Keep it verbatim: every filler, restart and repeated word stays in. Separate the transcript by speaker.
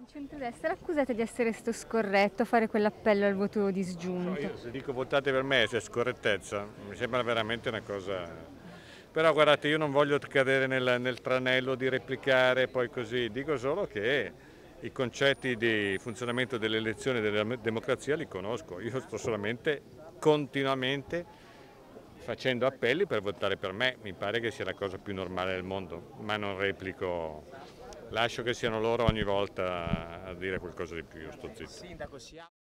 Speaker 1: Il centrodestra l'accusate di essere sto scorretto, a fare quell'appello al voto
Speaker 2: So, io
Speaker 1: disgiunto.
Speaker 2: se dico votate per me, se è scorrettezza, mi sembra veramente una cosa. Però guardate, io non voglio cadere nel, nel tranello di replicare poi così, dico solo che i concetti di funzionamento delle elezioni e della democrazia li conosco, io sto solamente continuamente facendo appelli per votare per me, mi pare che sia la cosa più normale del mondo, ma non replico, lascio che siano loro ogni volta a dire qualcosa di più, io sto zitto.
Speaker 3: Sindaco, si